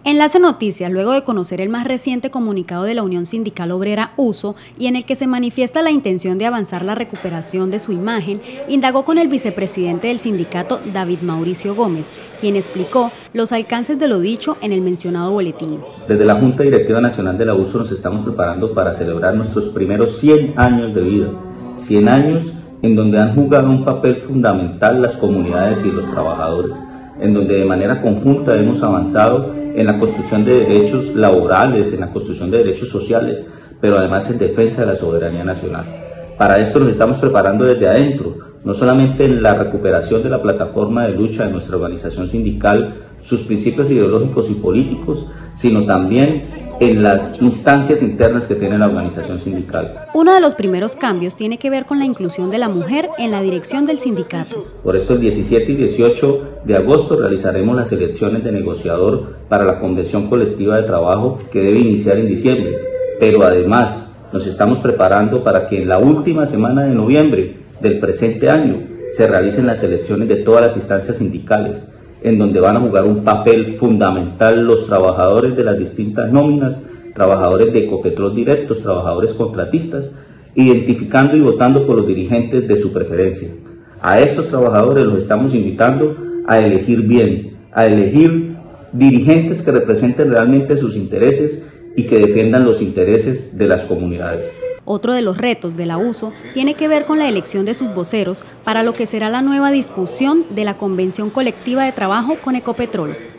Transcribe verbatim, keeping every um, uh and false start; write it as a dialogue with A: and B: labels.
A: Enlace Noticias, luego de conocer el más reciente comunicado de la Unión Sindical Obrera USO y en el que se manifiesta la intención de avanzar la recuperación de su imagen, indagó con el vicepresidente del sindicato, David Mauricio Gómez, quien explicó los alcances de lo dicho en el mencionado boletín.
B: Desde la Junta Directiva Nacional de la USO nos estamos preparando para celebrar nuestros primeros cien años de vida, cien años en donde han jugado un papel fundamental las comunidades y los trabajadores, en donde de manera conjunta hemos avanzado en la construcción de derechos laborales, en la construcción de derechos sociales, pero además en defensa de la soberanía nacional. Para esto nos estamos preparando desde adentro, no solamente en la recuperación de la plataforma de lucha de nuestra organización sindical, sus principios ideológicos y políticos, sino también en las instancias internas que tiene la organización sindical.
A: Uno de los primeros cambios tiene que ver con la inclusión de la mujer en la dirección del sindicato.
B: Por esto el diecisiete y dieciocho de agosto realizaremos las elecciones de negociador para la convención colectiva de trabajo que debe iniciar en diciembre, pero además nos estamos preparando para que en la última semana de noviembre del presente año se realicen las elecciones de todas las instancias sindicales, en donde van a jugar un papel fundamental los trabajadores de las distintas nóminas, trabajadores de Ecopetrol directos, trabajadores contratistas, identificando y votando por los dirigentes de su preferencia. A estos trabajadores los estamos invitando a elegir bien, a elegir dirigentes que representen realmente sus intereses y que defiendan los intereses de las comunidades.
A: Otro de los retos de la USO tiene que ver con la elección de sus voceros para lo que será la nueva discusión de la Convención Colectiva de Trabajo con Ecopetrol.